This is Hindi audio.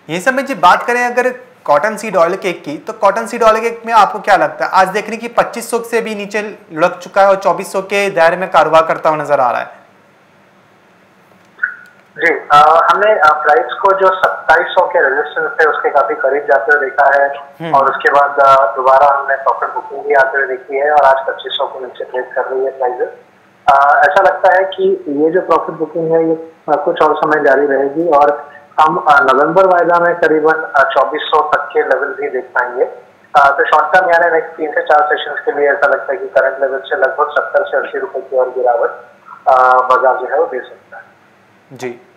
ये सब में जी बात करें अगर कॉटन सीड ऑयल केक की, तो कॉटन सीड ऑयल केक में आपको क्या लगता है? आज देख रहे कि 2500 से भी नीचे लुढ़क चुका है और 2400 के दायरे में कारोबार करता हुआ नजर आ रहा है। जी, हमने प्राइस को जो 2700 के रेजिस्टेंस थे उसके काफी करीब जाते हुए देखा है और उसके बाद दोबारा हमने प्रॉफिट बुकिंग भी आते हुए देखी है और आज 2500 के नीचे ट्रेड कर रही है प्राइसेस। ऐसा लगता है कि ये जो प्रॉफिट बुकिंग है ये कुछ और समय जारी रहेगी और हम नवंबर वायदा में करीबन 2400 तक के लेवल भी देख पाएंगे। तो शॉर्ट टर्म यानी नेक्स्ट 3 से 4 सेशंस के लिए ऐसा लगता है कि करंट लेवल से लगभग 70 से 80 रुपए की और गिरावट बाजार जो है वो दे सकता है। जी।